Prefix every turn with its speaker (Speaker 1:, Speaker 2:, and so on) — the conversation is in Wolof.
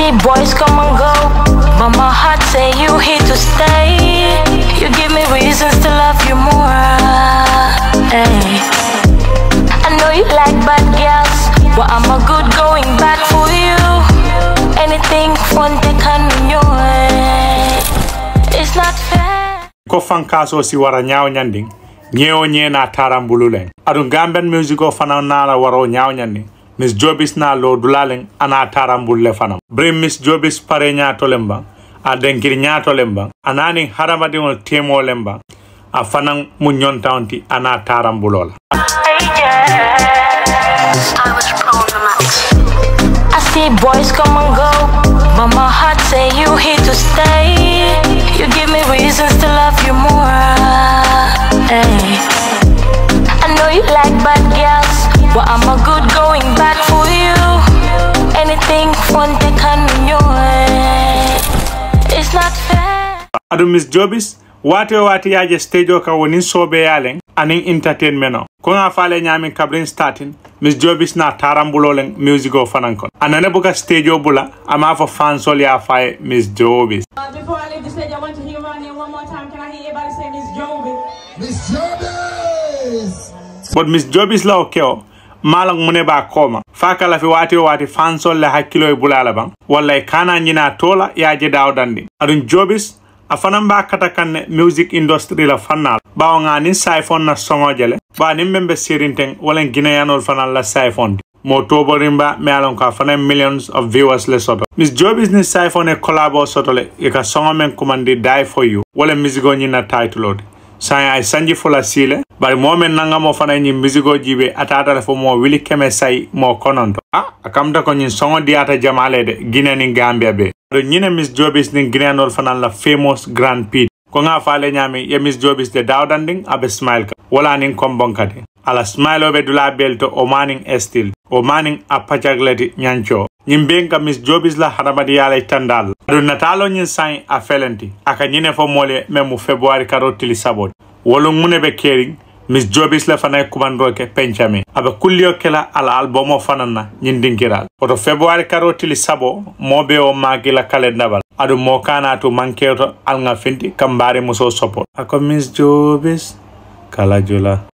Speaker 1: see boys come and go, but my heart say you here to stay. You give me reasons to love you more. Hey. I know you like bad girls, but I'm a good going back for you. Anything fun they can enjoy. It's not fair.
Speaker 2: Ko fankaso si wara nyaaw nyanding nyeo nyena tarambululeng adu Gambian music o fana nala waro nyaaw nyanding Miss Jobizz na lo dulaleng ana tarambulle fana brim Miss Jobizz pare nyaato lemba a denkiri nyaato lemba anani haramadi ngol temo lemba a fana mu nyontawnti ana tarambulola.
Speaker 1: I see boys come and go, but my heart say you here to stay. You give me reasons to love you more. Hey. I know you like bad girls, but I'm a good going back for you. Anything fun they can enjoy. It's not fair.
Speaker 2: Adu Miss Jobizz wati yaje stage o ka woni sobe yalen aning entertainment ko nga fale nyami kabrin starting Miss Jobizz na tarambulolen music o fanankon anane buka stage o bula ama for fans all ya fay Miss Jobizz.
Speaker 3: Before I leave the stage, I want to hear your name one more time. Can I hear everybody say Miss Jobizz?
Speaker 4: Miss Jobizz!
Speaker 2: But Miss Jobizz la okeo malang mune ba koma fakala fi wati fans all la hakilo e bulala bang walla kana nyina tola yaje dawdandi adun Jobizz afanam ba katakan music industry la fanal ba nga ni siphon na songo jele ba ni membe sirinteng wala gineyanol fanal la siphon mo toborimba me alon ka fana millions of viewers le soto Miss Jobizz ni siphon e collabo soto le e ka songo men commandi die for you wala musico ni na title sai ay sanji fola sile bari momen nanga mo fana ni musico jibe atata fo mo wili keme sai mo kononto akamta ko ni songo diata jamale de Guinea ni Gambia be do nyine Miss Jobizz ni Guineanol fana la famous Grand Prix ko nga faale nyami ya Miss Jobizz de dawdanding abe smile ka wala nin kombonkati ala smile obe dula belto o maning estil o maning apajagleti nyancho nyimbenga Miss Jobizz la haramadi yala tandal do natalo nyin sain a felenti aka nyine fo mole memu February karotili sabot wolo mune be kering Miss Jobizz la fana kumandoke penchame aba kullio kela ala albumo fanana nyindinkiral oto February karotili sabo mobe o magila kalendabal adu mokana to manketo alnga finti kambare muso support ako Miss Jobizz Kalajula.